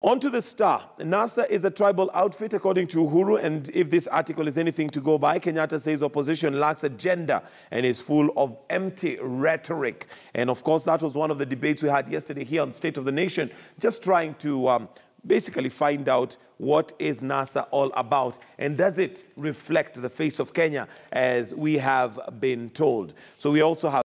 On to the Star. NASA is a tribal outfit, according to Uhuru, and if this article is anything to go by, Kenyatta says opposition lacks agenda and is full of empty rhetoric. And of course, that was one of the debates we had yesterday here on State of the Nation, just trying to basically find out what is NASA all about and does it reflect the face of Kenya as we have been told. So we also have